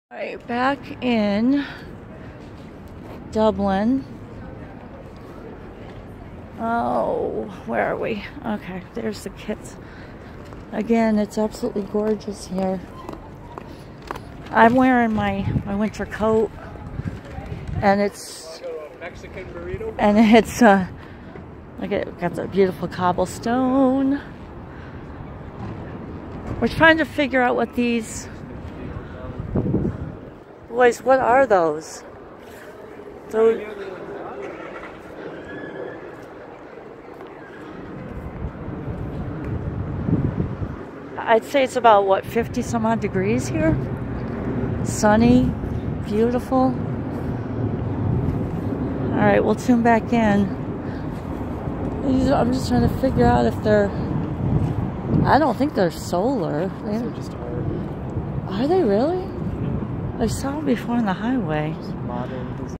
All right, back in Dublin. Oh, where are we? Okay, there's the kids. Again, it's absolutely gorgeous here. I'm wearing my winter coat, and it's Mexican burrito. And it's look at, got the beautiful cobblestone. We're trying to figure out what these boys. What are those? Those. I'd say it's about, what, 50 some odd degrees here? Sunny, beautiful. Alright, we'll tune back in. I'm just trying to figure out if they're... I don't think they're solar. They're just art. Are they really? I saw them before on the highway. Modern design.